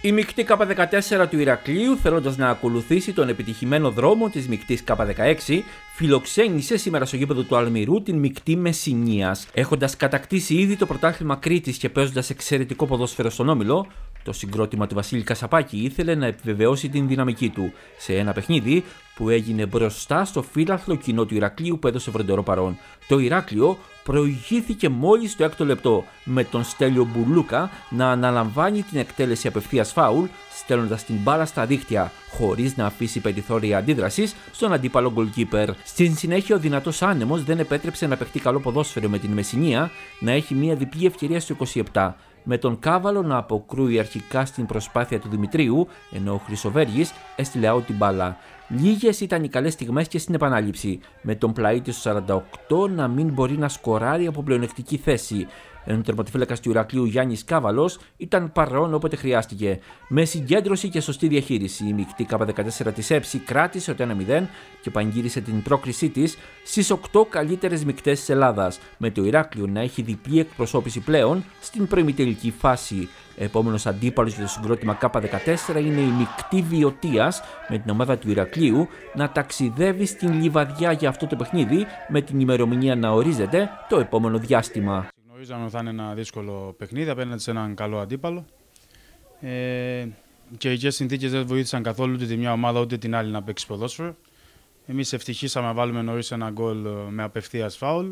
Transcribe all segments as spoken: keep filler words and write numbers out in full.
Η μεικτή Κ δεκατέσσερα του Ηρακλείου, θέλοντας να ακολουθήσει τον επιτυχημένο δρόμο της μεικτής Κ δεκαέξι, φιλοξένησε σήμερα στο γήπεδο του Αλμυρού την μεικτή Μεσσηνίας. Έχοντας κατακτήσει ήδη το πρωτάθλημα Κρήτης και παίζοντας εξαιρετικό ποδόσφαιρο στον Όμιλο, το συγκρότημα του Βασίλη Κασαπάκη ήθελε να επιβεβαιώσει την δυναμική του σε ένα παιχνίδι που έγινε μπροστά στο φύλαθλο κοινό του Ηρακλείου που έδωσε βροντερό παρόν. Το Ηράκλειο προηγήθηκε μόλις το έκτο λεπτό με τον Στέλιο Μπουλούκα να αναλαμβάνει την εκτέλεση απευθείας φάουλ, στέλνοντας την μπάλα στα δίχτυα, χωρίς να αφήσει περιθώρια αντίδρασης στον αντίπαλο γκολκίπερ. Στην συνέχεια, ο δυνατός άνεμος δεν επέτρεψε να παιχτεί καλό ποδόσφαιρο με την Μεσσηνία να έχει μια διπλή ευκαιρία στο είκοσι επτά. Με τον Κάβαλο να αποκρούει αρχικά στην προσπάθεια του Δημητρίου, ενώ ο Χρυσοβέργης έστειλε out την μπάλα. Λίγες ήταν οι καλές στιγμές και στην επανάληψη, με τον Πλαΐτη στο σαράντα οκτώ να μην μπορεί να σκοράρει από πλεονεκτική θέση, ενώ ο τερματοφύλακας του Ηρακλείου Γιάννης Κάβαλος ήταν παρόν όποτε χρειάστηκε. Με συγκέντρωση και σωστή διαχείριση, η μεικτή Κ δεκατέσσερα της ΕΨΗ κράτησε το ένα μηδέν και παγγύρισε την πρόκρισή της στις οκτώ καλύτερες μεικτές της Ελλάδας, με το Ηράκλειο να έχει διπλή εκπροσώπηση πλέον στην προημιτελική φάση. Επόμενος αντίπαλος για το συγκρότημα Κ δεκατέσσερα είναι η μεικτή Βιωτίας, με την ομάδα του Ηρακλείου να ταξιδεύει στην Λιβαδιά για αυτό το παιχνίδι, με την ημερομηνία να ορίζεται το επόμενο διάστημα. Γνωρίζαμε ότι θα είναι ένα δύσκολο παιχνίδι απέναντι σε έναν καλό αντίπαλο. Ε, και οι συνθήκες δεν βοήθησαν καθόλου ούτε τη μια ομάδα ούτε την άλλη να παίξει ποδόσφαιρο. Εμείς ευτυχήσαμε να βάλουμε νωρίς ένα γκολ με απευθείας φάουλ.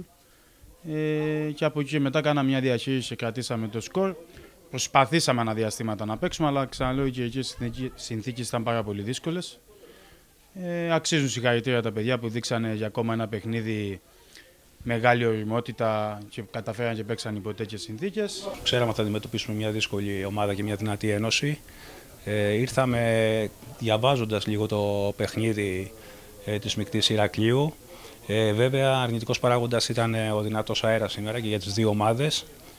Ε, και από εκεί και μετά κάναμε μια διαχείριση και κρατήσαμε το σκορ. Προσπαθήσαμε αναδιαστήματα να παίξουμε, αλλά ξαναλέω και εκεί οι συνθήκες ήταν πάρα πολύ δύσκολες. Ε, αξίζουν συγχαρητήρια τα παιδιά που δείξανε για ακόμα ένα παιχνίδι μεγάλη ωριμότητα και καταφέραν και παίξαν υπό τέτοιες συνθήκες. Ξέραμε ότι θα αντιμετωπίσουμε μια δύσκολη ομάδα και μια δυνατή ένωση. Ε, ήρθαμε διαβάζοντας λίγο το παιχνίδι ε, της μεικτής Ηρακλείου. Ε, βέβαια, αρνητικός παράγοντας ήταν ο δυνατός αέρας σήμερα και για τις δύο ομάδες.